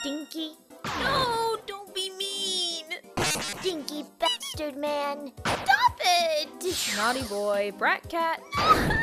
Stinky. No, don't be mean. Stinky bastard man. Stop it. Naughty boy, brat cat.